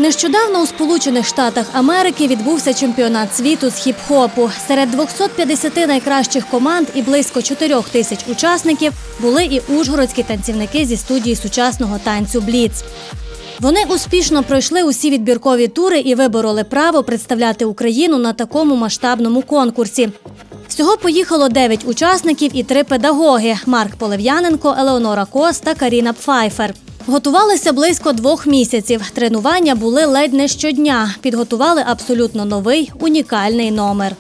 Нещодавно у Сполучених Штатах Америки відбувся чемпіонат світу з хіп-хопу. Серед 250 найкращих команд і близько 4 тисяч учасників були і ужгородські танцівники зі студії сучасного танцю «Бліц». Вони успішно пройшли усі відбіркові тури і вибороли право представляти Україну на такому масштабному конкурсі. Всього поїхало 9 учасників і 3 педагоги – Марк Полев'яненко, Елеонора Кос та Каріна Пфайфер. Готувалися близько 2 місяців. Тренування були ледь не щодня. Підготували абсолютно новий, унікальний номер.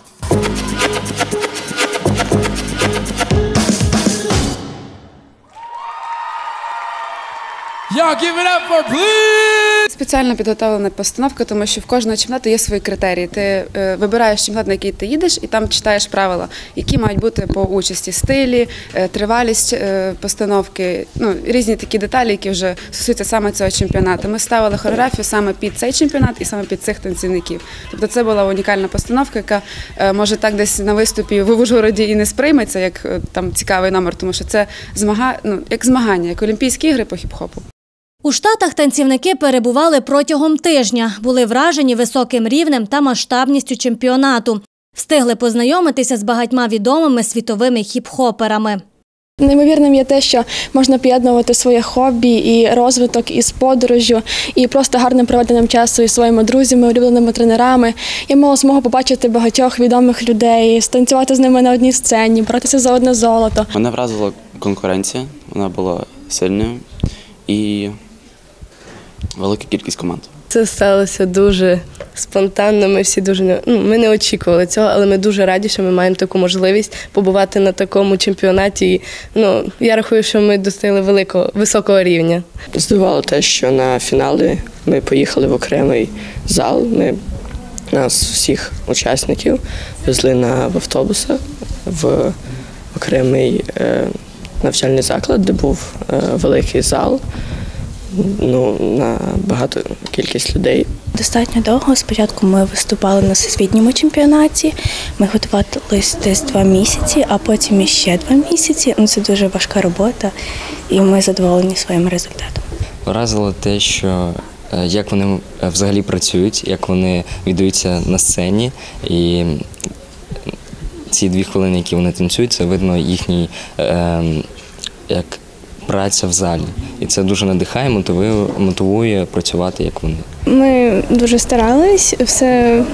Спеціально підготовлена постановка, тому що в кожного чемпіонату є свої критерії. Ти вибираєш чемпіонат, на який ти їдеш, і там читаєш правила, які мають бути по участі: стилі, тривалість постановки, різні такі деталі, які вже стосуються саме цього чемпіонату. Ми ставили хореографію саме під цей чемпіонат і саме під цих танцівників. Тобто це була унікальна постановка, яка може так десь на виступі в Ужгороді і не сприйметься як там цікавий номер, тому що це як змагання, як Олімпійські ігри по хіп-хопу. У Штатах танцівники перебували протягом тижня, були вражені високим рівнем та масштабністю чемпіонату. Встигли познайомитися з багатьма відомими світовими хіп-хоперами. Неймовірним є те, що можна поєднувати своє хобі і розвиток із подорожжю, і просто гарним проведенням часу із своїми друзями, улюбленими тренерами. Я мала змогу побачити багатьох відомих людей, станцювати з ними на одній сцені, боротися за одне золото. Мене вразила конкуренція, вона була сильною і велика кількість команд. Це сталося дуже спонтанно, ми не очікували цього, але ми дуже раді, що ми маємо таку можливість побувати на такому чемпіонаті. Я рахую, що ми досягли високого рівня. Здивувало те, що на фіналі ми поїхали в окремий зал, нас всіх учасників везли в автобусах в окремий навчальний заклад, де був великий зал. На багато кількість людей. Достатньо довго. Спочатку ми виступали на всесвітньому чемпіонаті, ми готувалися десь 2 місяці, а потім іще 2 місяці. Це дуже важка робота, і ми задоволені своїм результатом. Вразило те, що як вони взагалі працюють, як вони віддаються на сцені, і ці 2 хвилини, які вони танцюють, це видно їхній як праця в залі. І це дуже надихає, мотивує працювати, як вони. Ми дуже старались, все,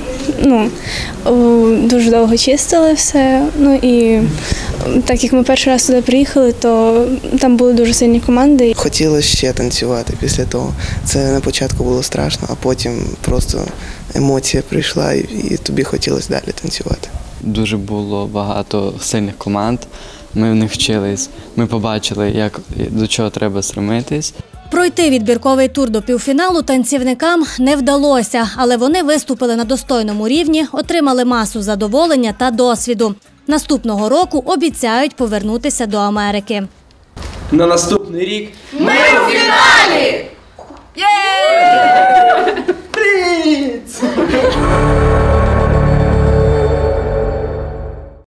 дуже довго чистили все. І так як ми перший раз сюди приїхали, то там були дуже сильні команди. Хотілося ще танцювати після того. Це на початку було страшно, а потім просто емоція прийшла і тобі хотілося далі танцювати. Дуже було багато сильних команд. Ми в них вчились, ми побачили, до чого треба стремитись. Пройти відбірковий тур до півфіналу танцівникам не вдалося, але вони виступили на достойному рівні, отримали масу задоволення та досвіду. Наступного року обіцяють повернутися до Америки. На наступний рік ми у фіналі! Бліц!